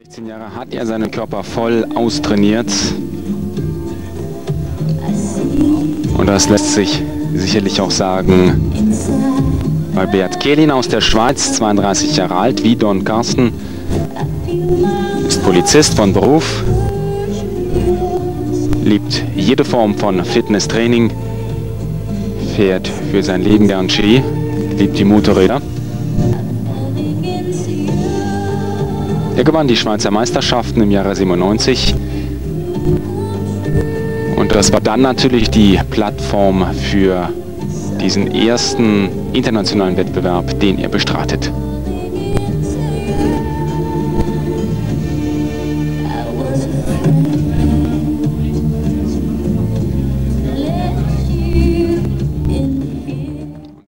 16 Jahre hat er seinen Körper voll austrainiert. Und das lässt sich sicherlich auch sagen bei Beat Kehlin aus der Schweiz, 32 Jahre alt, wie Don Carsten, ist Polizist von Beruf, liebt jede Form von Fitnesstraining, fährt für sein Leben gern Ski, liebt die Motorräder. Er gewann die Schweizer Meisterschaften im Jahre 97 und das war dann natürlich die Plattform für diesen ersten internationalen Wettbewerb, den er bestreitet.